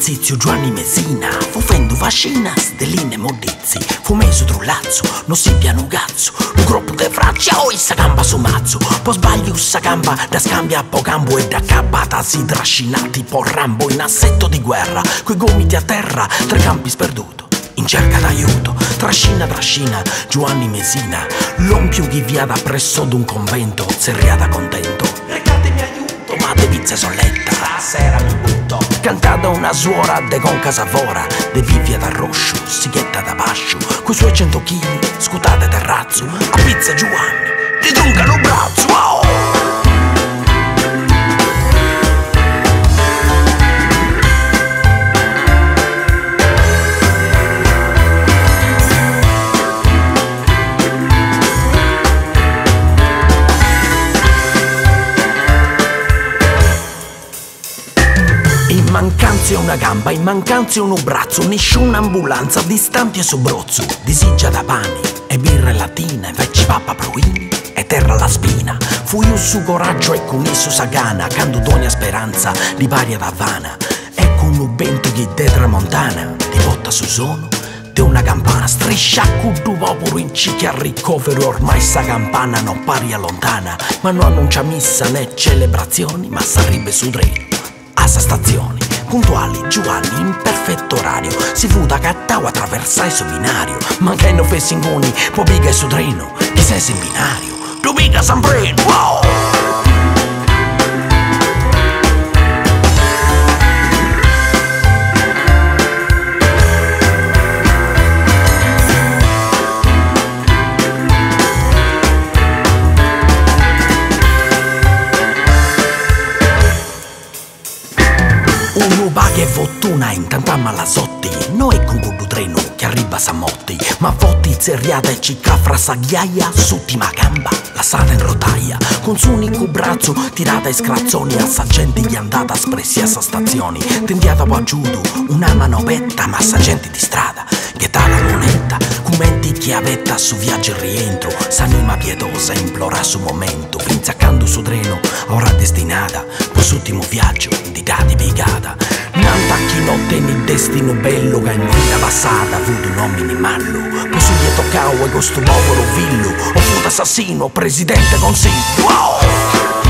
Zizio Giovanni Mesina, fu fendo fascina, stelline modizzi, fu meso trullazzo, non si piano cazzo, un gruppo de fracci, oh, issa gamba su mazzo, poi sbaglio ssa gamba, da scambia a po' campo e da cabata si trascinati, po' Rambo in assetto di guerra, coi gomiti a terra, tre campi sperduto, in cerca d'aiuto, trascina, Giovanni Mesina, l'ompio chi via da presso d'un convento, serriata contento, recatemi aiuto, ma de pizze solletta, stasera mi butto, cantata una suora de con casavora, de vivia da roscio, sighetta da bascio, coi suoi 100 chili, scutate terrazzo, a pizza Giovanni, ti truncano braccio, oh! In mancanza una gamba, in mancanza un braccio, nessuna ambulanza, distanti e sobrozzo, disigia da pani, e birre latina, e vecchi pappa pruini, e terra la spina, fu io su coraggio e con isso sagana, cando d'ogni speranza, di varia d'Havana, e con un vento che de tramontana, di botta su sono, de una campana, striscia cuddu popolo in cicchi a ricovero, ormai sta campana non pari lontana, ma non annuncia missa né celebrazioni, ma s'arribe su treno. Assa stazioni, puntuali, Giovanni in perfetto orario, si fu da Cattau attraversai su binario, mancando fessingoni, poi piga su treno, che sei in binario, tu piga sempre, wow! Uno paga e fortuna in tanta malasotti, non è con un treno che arriva a Samotti, ma fotti zerriata e cicca fra sa ghiaia, s'ultima gamba, lasciata in rotaia, con su unico braccio tirata e scrazzoni, a sa gente che è andata espressi a sa stazioni, tendiata qua giudo, una manovetta, ma sa gente di strada, che dà la moneta, commenti chi avetta su viaggio e rientro, s'anima pietosa implora su momento, pinzaccando su treno, ora destinata, quest'ultimo viaggio di dati piegata. Nanta chi notte il destino bello che in vita passata avuto un uomo in mallo, poi su gli toccao e questo povero villo, o fu assassino, presidente consiglio, wow!